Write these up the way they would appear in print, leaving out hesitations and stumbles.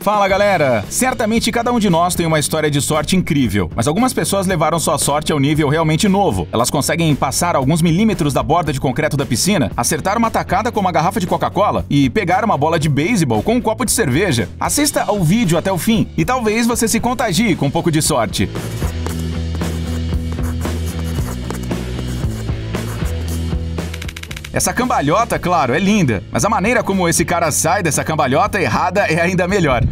Fala galera! Certamente cada um de nós tem uma história de sorte incrível, mas algumas pessoas levaram sua sorte ao nível realmente novo. Elas conseguem passar alguns milímetros da borda de concreto da piscina, acertar uma tacada com uma garrafa de Coca-Cola e pegar uma bola de beisebol com um copo de cerveja. Assista ao vídeo até o fim e talvez você se contagie com um pouco de sorte. Essa cambalhota, claro, é linda, mas a maneira como esse cara sai dessa cambalhota errada é ainda melhor.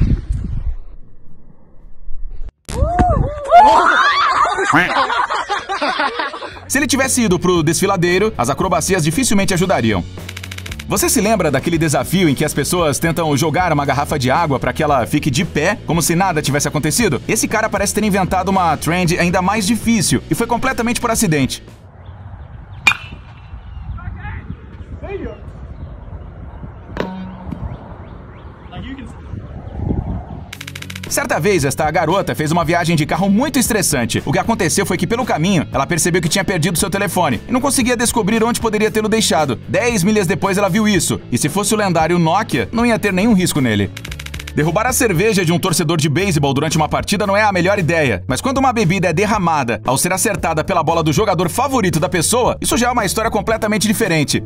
Se ele tivesse ido pro desfiladeiro, as acrobacias dificilmente ajudariam. Você se lembra daquele desafio em que as pessoas tentam jogar uma garrafa de água para que ela fique de pé, como se nada tivesse acontecido? Esse cara parece ter inventado uma trend ainda mais difícil e foi completamente por acidente. Certa vez, esta garota fez uma viagem de carro muito estressante. O que aconteceu foi que, pelo caminho, ela percebeu que tinha perdido seu telefone e não conseguia descobrir onde poderia tê-lo deixado. 10 milhas depois, ela viu isso. E se fosse o lendário Nokia, não ia ter nenhum risco nele. Derrubar a cerveja de um torcedor de beisebol durante uma partida não é a melhor ideia, mas quando uma bebida é derramada ao ser acertada pela bola do jogador favorito da pessoa, isso já é uma história completamente diferente.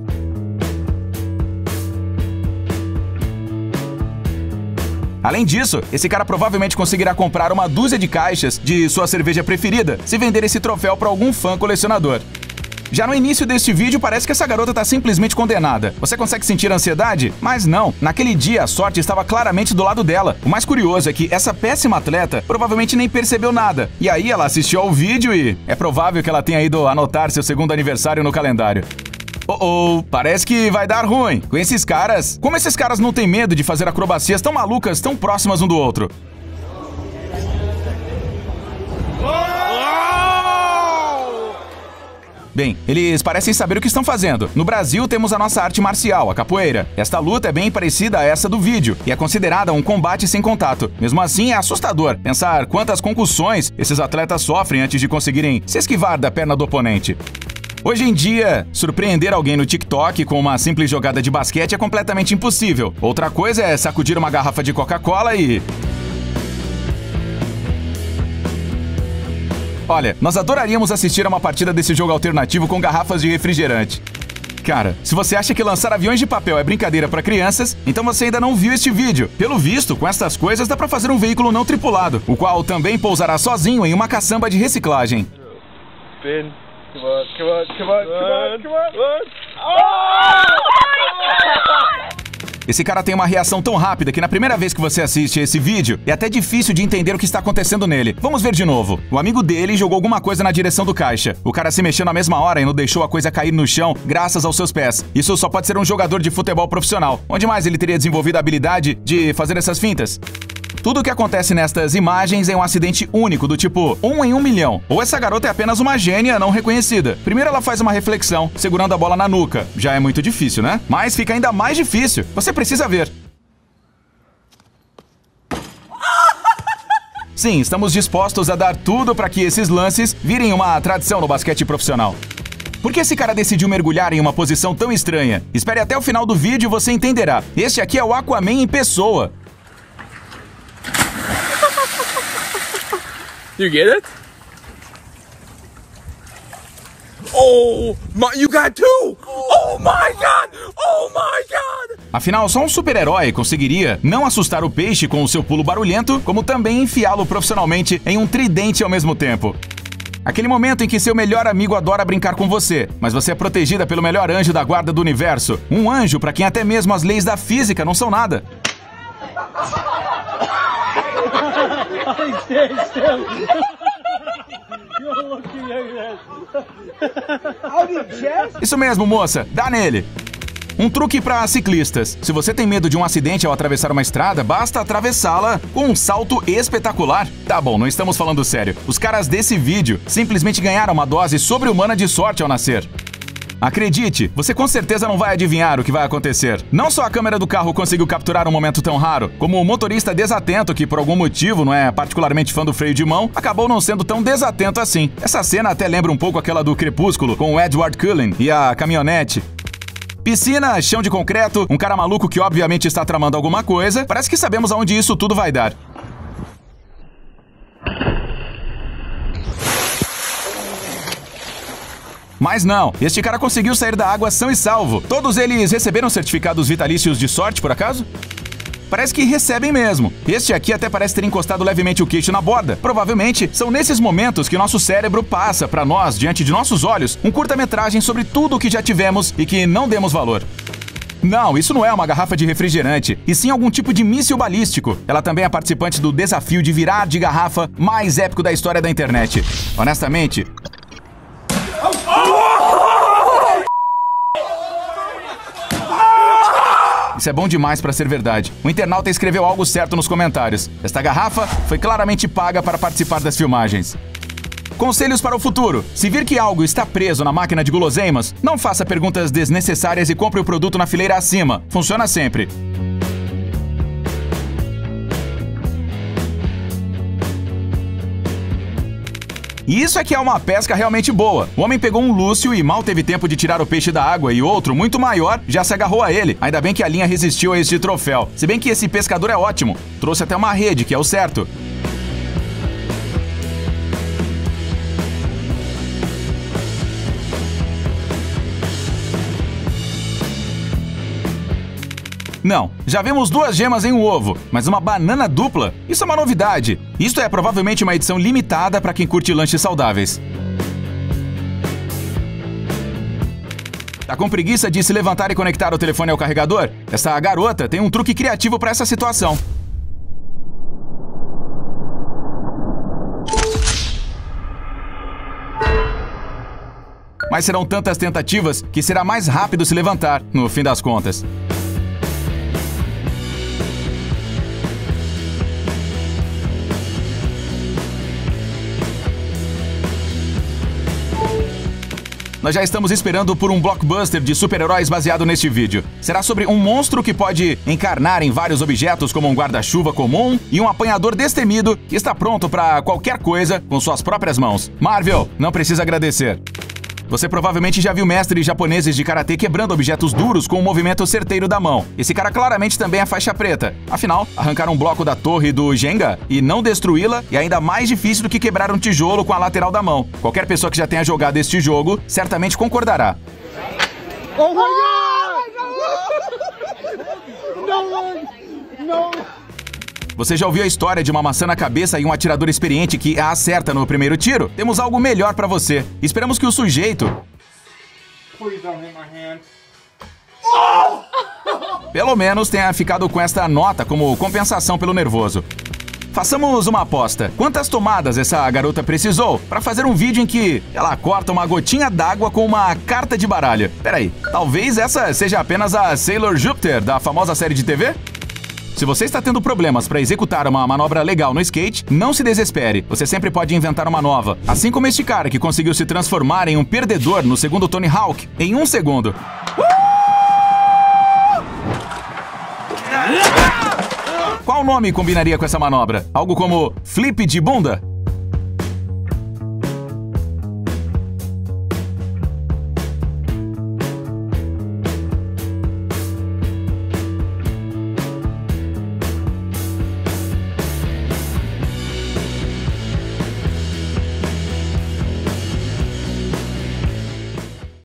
Além disso, esse cara provavelmente conseguirá comprar uma dúzia de caixas de sua cerveja preferida se vender esse troféu para algum fã colecionador. Já no início deste vídeo, parece que essa garota está simplesmente condenada. Você consegue sentir ansiedade? Mas não. Naquele dia, a sorte estava claramente do lado dela. O mais curioso é que essa péssima atleta provavelmente nem percebeu nada. E aí ela assistiu ao vídeo e é provável que ela tenha ido anotar seu segundo aniversário no calendário. Parece que vai dar ruim. Com esses caras, como esses caras não têm medo de fazer acrobacias tão malucas, tão próximas um do outro? Bem, eles parecem saber o que estão fazendo. No Brasil, temos a nossa arte marcial, a capoeira. Esta luta é bem parecida a essa do vídeo e é considerada um combate sem contato. Mesmo assim, é assustador pensar quantas concussões esses atletas sofrem antes de conseguirem se esquivar da perna do oponente. Hoje em dia, surpreender alguém no TikTok com uma simples jogada de basquete é completamente impossível. Outra coisa é sacudir uma garrafa de Coca-Cola e... Olha, nós adoraríamos assistir a uma partida desse jogo alternativo com garrafas de refrigerante. Cara, se você acha que lançar aviões de papel é brincadeira para crianças, então você ainda não viu este vídeo. Pelo visto, com estas coisas dá para fazer um veículo não tripulado, o qual também pousará sozinho em uma caçamba de reciclagem. Come on. Esse cara tem uma reação tão rápida que na primeira vez que você assiste esse vídeo, é até difícil de entender o que está acontecendo nele. Vamos ver de novo. O amigo dele jogou alguma coisa na direção do caixa. O cara se mexeu na mesma hora e não deixou a coisa cair no chão graças aos seus pés. Isso só pode ser um jogador de futebol profissional. Onde mais ele teria desenvolvido a habilidade de fazer essas fintas? Tudo o que acontece nestas imagens é um acidente único, do tipo 1 em 1 milhão. Ou essa garota é apenas uma gênia não reconhecida. Primeiro ela faz uma reflexão, segurando a bola na nuca. Já é muito difícil, né? Mas fica ainda mais difícil. Você precisa ver. Sim, estamos dispostos a dar tudo para que esses lances virem uma tradição no basquete profissional. Por que esse cara decidiu mergulhar em uma posição tão estranha? Espere até o final do vídeo e você entenderá. Este aqui é o Aquaman em pessoa. You get it? Oh, you got two! Oh my god! Oh my god! Afinal, só um super-herói conseguiria não assustar o peixe com o seu pulo barulhento, como também enfiá-lo profissionalmente em um tridente ao mesmo tempo. Aquele momento em que seu melhor amigo adora brincar com você, mas você é protegida pelo melhor anjo da guarda do universo. Um anjo para quem até mesmo as leis da física não são nada. Isso mesmo, moça. Dá nele. Um truque para ciclistas. Se você tem medo de um acidente ao atravessar uma estrada, basta atravessá-la com um salto espetacular. Tá bom, não estamos falando sério. Os caras desse vídeo simplesmente ganharam uma dose sobre-humana de sorte ao nascer. Acredite, você com certeza não vai adivinhar o que vai acontecer. Não só a câmera do carro conseguiu capturar um momento tão raro, como o motorista desatento, que por algum motivo não é particularmente fã do freio de mão, acabou não sendo tão desatento assim. Essa cena até lembra um pouco aquela do Crepúsculo, com o Edward Cullen e a caminhonete. Piscina, chão de concreto, um cara maluco que obviamente está tramando alguma coisa. Parece que sabemos aonde isso tudo vai dar. Mas não, este cara conseguiu sair da água são e salvo. Todos eles receberam certificados vitalícios de sorte, por acaso? Parece que recebem mesmo. Este aqui até parece ter encostado levemente o queixo na borda. Provavelmente são nesses momentos que nosso cérebro passa para nós, diante de nossos olhos, um curta-metragem sobre tudo o que já tivemos e que não demos valor. Não, isso não é uma garrafa de refrigerante, e sim algum tipo de míssil balístico. Ela também é participante do desafio de virar de garrafa mais épico da história da internet. Honestamente... Isso é bom demais pra ser verdade. O internauta escreveu algo certo nos comentários. Esta garrafa foi claramente paga para participar das filmagens. Conselhos para o futuro. Se vir que algo está preso na máquina de guloseimas, não faça perguntas desnecessárias e compre o produto na fileira acima. Funciona sempre. E isso é que é uma pesca realmente boa. O homem pegou um lúcio e mal teve tempo de tirar o peixe da água e outro, muito maior, já se agarrou a ele. Ainda bem que a linha resistiu a este troféu. Se bem que esse pescador é ótimo. Trouxe até uma rede, que é o certo. Não, já vimos 2 gemas em um ovo, mas uma banana dupla? Isso é uma novidade. Isto é provavelmente uma edição limitada para quem curte lanches saudáveis. Tá com preguiça de se levantar e conectar o telefone ao carregador? Essa garota tem um truque criativo para essa situação. Mas serão tantas tentativas que será mais rápido se levantar, no fim das contas. Nós já estamos esperando por um blockbuster de super-heróis baseado neste vídeo. Será sobre um monstro que pode encarnar em vários objetos como um guarda-chuva comum e um apanhador destemido que está pronto para qualquer coisa com suas próprias mãos. Marvel, não precisa agradecer. Você provavelmente já viu mestres japoneses de karatê quebrando objetos duros com um movimento certeiro da mão. Esse cara claramente também é faixa preta. Afinal, arrancar um bloco da torre do Jenga e não destruí-la é ainda mais difícil do que quebrar um tijolo com a lateral da mão. Qualquer pessoa que já tenha jogado este jogo certamente concordará. Oh my God! No! Você já ouviu a história de uma maçã na cabeça e um atirador experiente que a acerta no primeiro tiro? Temos algo melhor pra você. Esperamos que o sujeito... Please don't hit my hand. Pelo menos tenha ficado com esta nota como compensação pelo nervoso. Façamos uma aposta. Quantas tomadas essa garota precisou para fazer um vídeo em que ela corta uma gotinha d'água com uma carta de baralho? Peraí, talvez essa seja apenas a Sailor Júpiter da famosa série de TV? Se você está tendo problemas para executar uma manobra legal no skate, não se desespere. Você sempre pode inventar uma nova. Assim como este cara que conseguiu se transformar em um perdedor no segundo Tony Hawk em 1 segundo. Qual nome combinaria com essa manobra? Algo como flip de bunda?